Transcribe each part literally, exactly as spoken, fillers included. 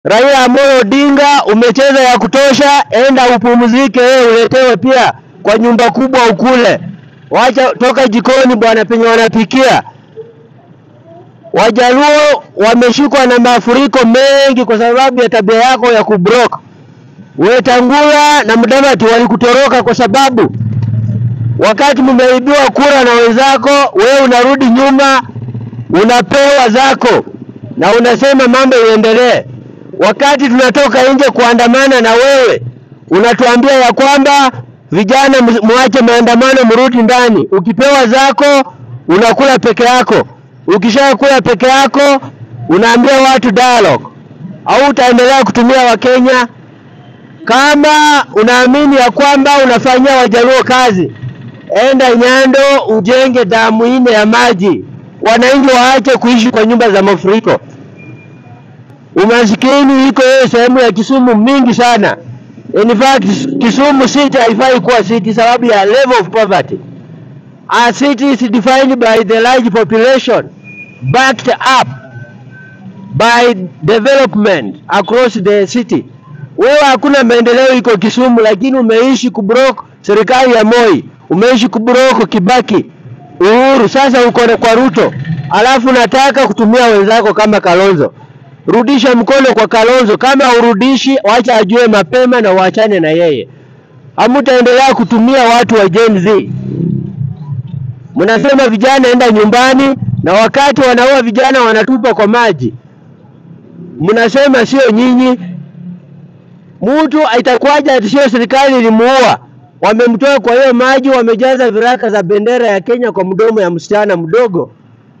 Raila Amolo Odinga, umecheza ya kutosha, enda upumzike wewe, uletewe pia kwa nyumba kubwa ukule. Wacha toka jikoni bwana penye wanapikia. Wajaluo wameshikwa na mafuriko mengi kwa sababu ya tabia yako ya kubroka. Wetangula na Mudavadi walikutoroka kwa sababu wakati mmeibiwa kura na wenzako, wewe unarudi nyuma, unapewa zako na unasema mambo iendelee. Wakati tunatoka nje kuandamana na wewe, unatuambia ya kwamba vijana muache maandamano mrudi ndani. Ukipewa zako unakula peke yako. Ukishakula peke yako unaambia watu dialogue. Au utaendelea kutumia Wakenya? Kama unaamini ya kwamba unafanyia Wajaluo kazi, enda Nyando ujenge damu ine ya maji. Wananchi waache kuishi kwa nyumba za mafuriko. Umasikini iko sehemu ya Kisumu mingi sana. In fact, Kisumu city haifai kuwa city sababu ya level of poverty. A city is defined by the large population backed up by development across the city. Wewe hakuna maendeleo iko Kisumu, lakini umeishi kubroke serikali ya Moi, umeishi kubroke Kibaki, Uhuru, sasa uko kwa Ruto. Alafu nataka kutumia wenzako kama Kalonzo. Rudisha mkono kwa Kalonzo. Kama urudishi, wacha ajue mapema na waachane na yeye. Hamtaendelea kutumia watu wa Gen Z. Mnasema vijana enda nyumbani, na wakati wanaua vijana wanatupa kwa maji. Mnasema sio nyinyi. Mtu aitakuwaje ati sio serikali ilimuua? Wamemtoa kwa hiyo maji, wamejaza viraka za bendera ya Kenya kwa mdomo ya msichana mdogo.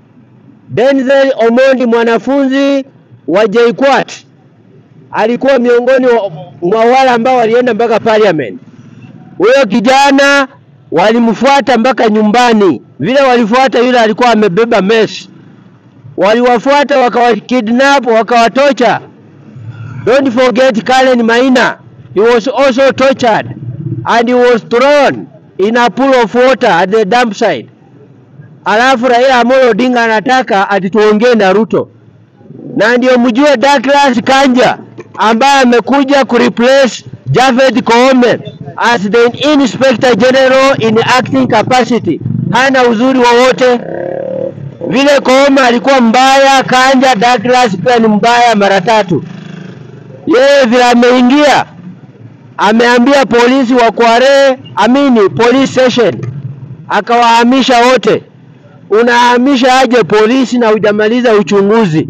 Denzel Omondi, mwanafunzi wa J K U A T, alikuwa miongoni mwa wale ambao walienda mpaka parliament. Huyo kijana walimfuata mpaka nyumbani. Vile walifuata, yule alikuwa amebeba mesh. Waliwafuata wakawakidnap, wakawatocha. Don't forget Karen Maina. He was also tortured and he was thrown in a pool of water at the dump site. Alafu Raila Amolo Odinga anataka atituongee na Ruto. Na ndio mjue Douglas Kanja ambaye amekuja kureplace Javed Koome as the Inspector General in acting capacity. Hana uzuri wowote. Vile Koome alikuwa mbaya, Kanja Douglas pia ni mbaya mara tatu. Yeye vile ameingia, ameambia polisi wa Kware, amini police station, akawahamisha wote. Unahamisha aje polisi na hujamaliza uchunguzi?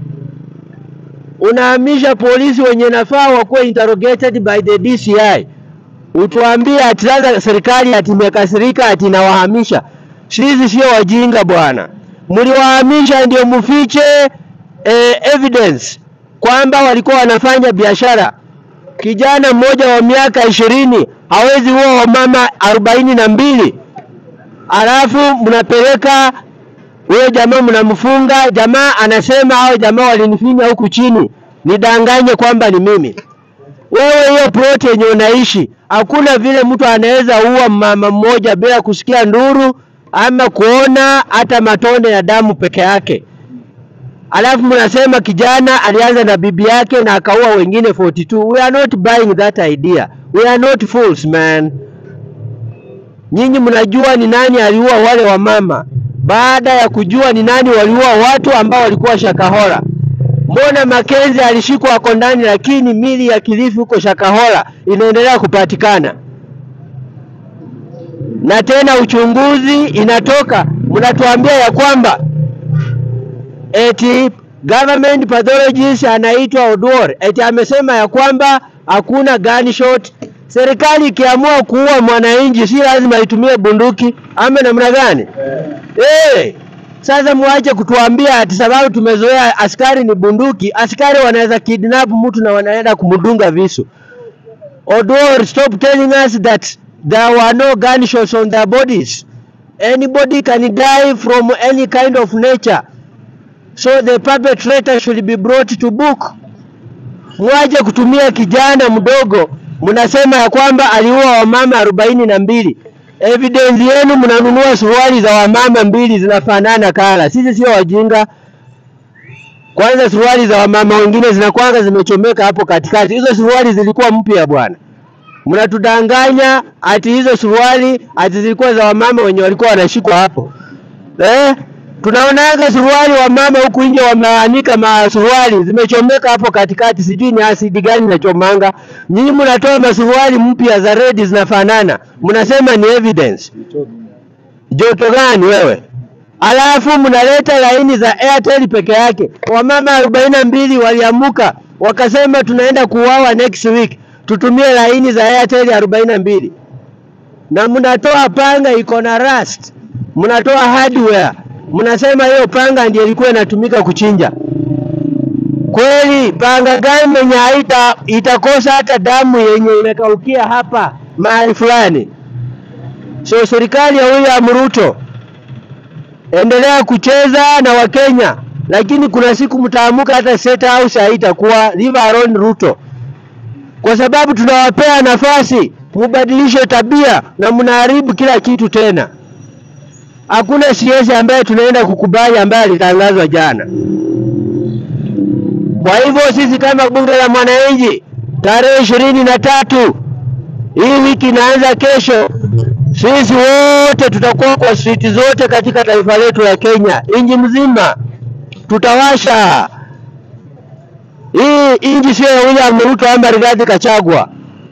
Unahamisha polisi wenye nafaa wakuwe interrogated by the D C I. Utuambie ati sasa serikali ati imekasirika ati inawahamisha. Sisi sio wajinga bwana. Mliwahamisha ndio mfiche eh, evidence kwamba walikuwa wanafanya biashara. Kijana mmoja wa miaka ishirini hawezi huwa wa mama arobaini na mbili. Alafu mnapeleka huyo jamaa mnamfunga. Jamaa anasema hao jamaa walinifinya huku chini, nidanganye kwamba ni mimi. Wewe hiyo plot yenye unaishi, hakuna vile mtu anaweza uwa mama mmoja bila kusikia nduru ama kuona hata matone ya damu peke yake. Alafu mnasema kijana alianza na bibi yake na akaua wengine arobaini na mbili. We are not buying that idea. We are not fools, man. Nyinyi mnajua ni nani aliua wale wa mama. Baada ya kujua ni nani waliua watu ambao walikuwa Shakahola. Mbona Makenzi alishikwa ako ndani, lakini mili ya Kilifi huko Shakahola inaendelea kupatikana? Na tena uchunguzi inatoka, mnatuambia ya kwamba eti government pathologist anaitwa Oduor eti amesema ya kwamba hakuna gunshot. Serikali ikiamua kuua mwananchi si lazima itumie bunduki ama namna gani? Eh, hey, sasa muache kutuambia ati sababu tumezoea askari ni bunduki. Askari wanaweza kidnap mtu na wanaenda kumdunga visu. Oduor, stop telling us that there were no gunshots on their bodies. Anybody can die from any kind of nature. So the perpetrator should be brought to book. Mwaje kutumia kijana mdogo, mnasema ya kwamba aliua wamama arobaini na mbili. Evidence yenu mnanunua suruali za wamama mbili zinafanana kala. Sisi sio wajinga. Kwanza suruali za wamama wengine zinakuanga zimechomeka hapo katikati. Hizo suruali zilikuwa mpya bwana. Mnatudanganya ati hizo suruali ati zilikuwa za wamama wenye walikuwa wanashikwa hapo. Eh? Tunaonaga suruali wa mama huku nje wameanika masuruali zimechomeka hapo katikati, sijui ni asidi gani inachomanga. Nyinyi mnatoa masuruali mpya za red zinafanana. Mnasema ni evidence. Joto gani wewe? Alafu mnaleta laini za Airtel peke yake. Wamama arobaini na mbili waliamuka wakasema tunaenda kuuawa next week. Tutumie laini za Airtel arobaini na mbili. Na mnatoa panga iko na rust. Mnatoa hardware. Mnasema hiyo panga ndiyo ilikuwa inatumika kuchinja. Kweli panga gani yenye haita itakosa hata damu yenye imekaukia hapa mahali fulani? So serikali ya William Ruto, endelea kucheza na Wakenya, lakini kuna siku mtaamuka hata State House haitakuwa. Leave alone Ruto. Kwa sababu tunawapea nafasi mubadilishe tabia na mnaharibu kila kitu tena. Hakuna siasa ambaye tunaenda kukubali ambaye alitangazwa jana. Kwa hivyo sisi kama bunge la mwananchi tarehe ishirini na tatu hii wiki inaanza kesho, sisi wote tutakuwa kwa street zote katika taifa letu la Kenya, inji mzima tutawasha. Hii inji sio ya William Ruto ama Rigathi Gachagua.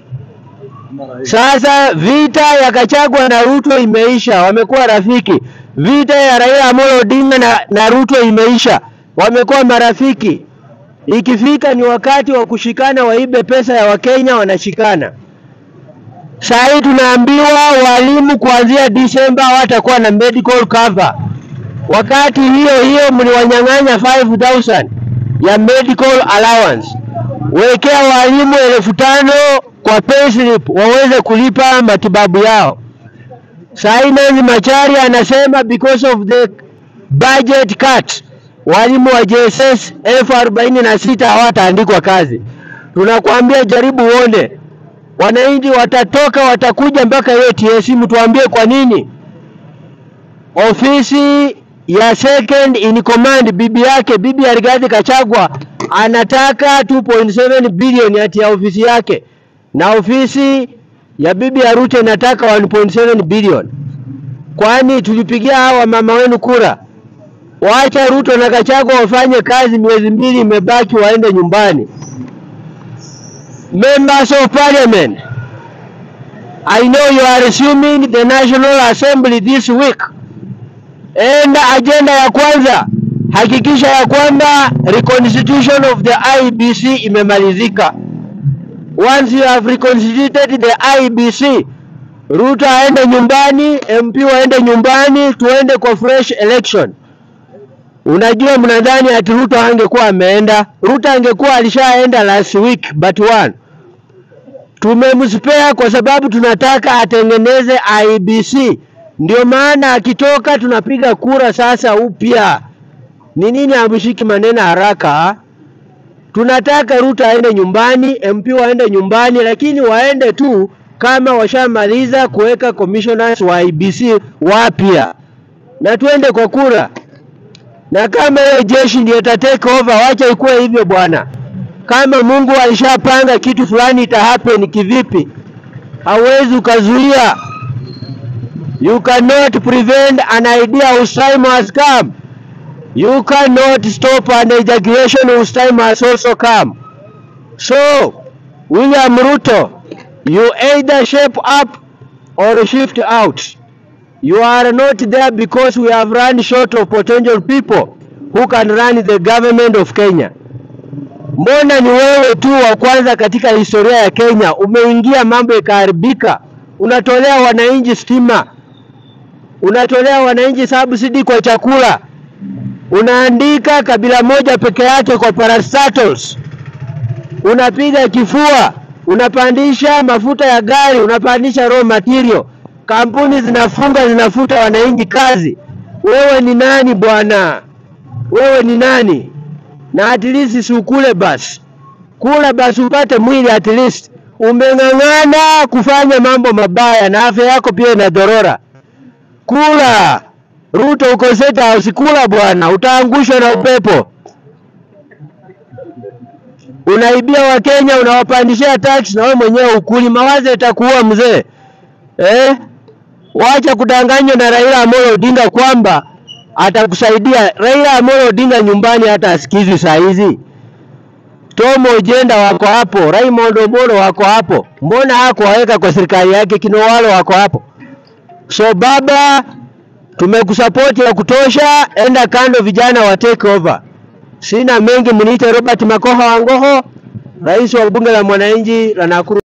Sasa vita ya Gachagua na Ruto imeisha, wamekuwa rafiki. Vita ya Raila Amolo Odinga na, na Ruto imeisha, wamekuwa marafiki. Ikifika ni wakati wa kushikana waibe pesa ya Wakenya wanashikana. Sasa tunaambiwa walimu kuanzia Disemba watakuwa na medical cover. Wakati hiyo hiyo mliwanyang'anya five thousand ya medical allowance. Wekea walimu elfu tano kwa payslip waweze kulipa matibabu yao. Sasa Nancy Macharia anasema because of the budget cut walimu wa J S S elfu arobaini na sita hawataandikwa kazi. Tunakuambia jaribu uone. Wananchi watatoka watakuja mpaka hiyo T S C, mtuambie kwa nini ofisi ya second in command bibi yake bibi ya Rigathi Gachagua anataka two point seven billion ati ya ofisi yake, na ofisi ya bibi ya Ruto inataka one point seven billion. Kwani tulipigia hawa mama wenu kura? Waacha Ruto na Gachagua wafanye kazi, miezi mbili imebaki waende nyumbani. Members of Parliament, I know you are assuming the National Assembly this week. And agenda ya kwanza, hakikisha ya kwamba reconstitution of the I E B C imemalizika. Once you have reconstituted the I E B C, Ruto aende nyumbani, M P waende nyumbani, tuende kwa fresh election. Unajua mnadhani ati Ruto angekuwa ameenda? Ruto angekuwa alishaenda last week but one. Tumemspea kwa sababu tunataka atengeneze I E B C. Ndio maana akitoka tunapiga kura sasa upya. Ni nini amshiki maneno haraka? Tunataka Ruto aende nyumbani, M P waende nyumbani, lakini waende tu kama washamaliza kuweka commissioners wa I E B C wapya. Na tuende kwa kura. Na kama hiyo jeshi ndio take over, wacha ikuwe hivyo bwana. Kama Mungu alishapanga kitu fulani ita happen kivipi? Hawezi ukazuia. You cannot prevent an idea whose time has come. You cannot stop an ejaculation whose time has also come. So, William Ruto, you either shape up or shift out. You are not there because we have run short of potential people who can run the government of Kenya. Mbona ni wewe tu wa kwanza katika historia ya Kenya umeingia mambo ikaharibika? Unatolea wananchi stima, unatolea wananchi subsidy kwa chakula, unaandika kabila moja peke yake kwa parastatals, unapiga kifua, unapandisha mafuta ya gari, unapandisha raw material, kampuni zinafunga zinafuta wananchi kazi. Wewe ni nani bwana? Wewe ni nani? Na at least usukule basi. Kula basi upate mwili at least. Umeng'ang'ana kufanya mambo mabaya na afya yako pia inadorora. Kula. Ruto uko State House, kula bwana, utaangushwa na upepo. Unaibia wa Kenya, unawapandishia tax na wewe mwenyewe ukuli. Mawazo itakuua mzee. Eh? Wacha kudanganywa na Raila Amolo Odinga kwamba atakusaidia. Raila Amolo Odinga nyumbani hata asikizwi saa hizi. Tom Ojenda wako hapo, Raymond Omolo wako hapo. Mbona hako waweka kwa serikali yake? Kinowalo wako hapo. So baba, tumekusupport ya kutosha, enda kando, vijana wa take over. Sina mengi, mniite Robert Makoha Wangoho, rais wa bunge la mwananchi la Nakuru.